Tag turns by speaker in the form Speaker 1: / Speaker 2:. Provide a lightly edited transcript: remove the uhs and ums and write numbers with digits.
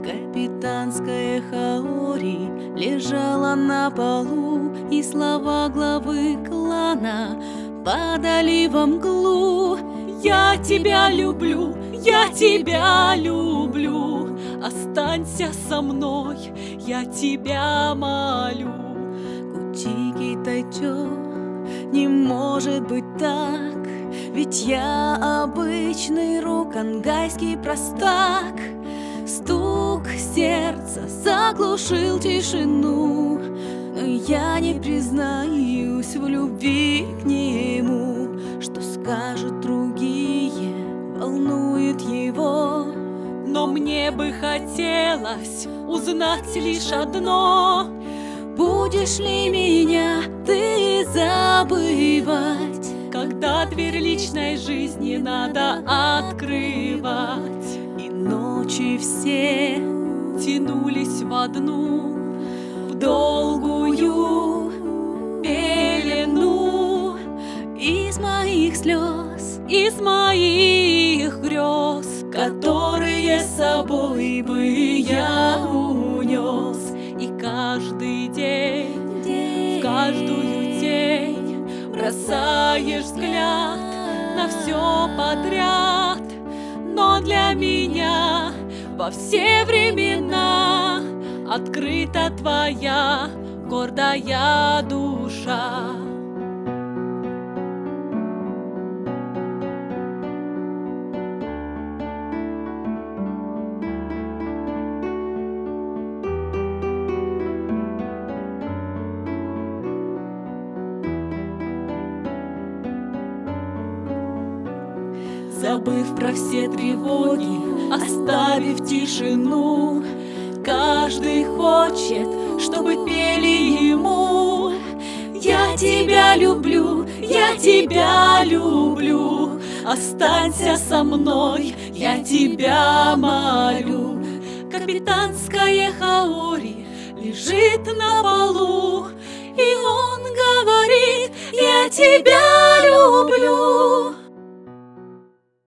Speaker 1: Капитанская Хаори лежала на полу, и слова главы клана падали во мглу. Я тебя люблю, я тебя люблю, останься со мной, я тебя молю. Кутики Тайчо, не может быть так, ведь я обычный рукангайский простак. Стук сердца заглушил тишину, но я не признаюсь в любви к нему. Что скажут другие, волнует его, но мне бы хотелось узнать лишь одно: будешь ли меня ты забывать, когда дверь личной жизни надо открывать? И ночи все тянулись в одну, в долгую пелену. Из моих слез, из моих грез, которые с собой бы я унес. И каждый день, в каждую тень бросаешь взгляд на все подряд. Но для меня во все времена открыта твоя гордая душа. Забыв про все тревоги, оставив тишину, каждый хочет, чтобы пели ему. Я тебя люблю, я тебя люблю, останься со мной, я тебя молю. Капитанская Хаори лежит на полу, и он говорит: я тебя люблю.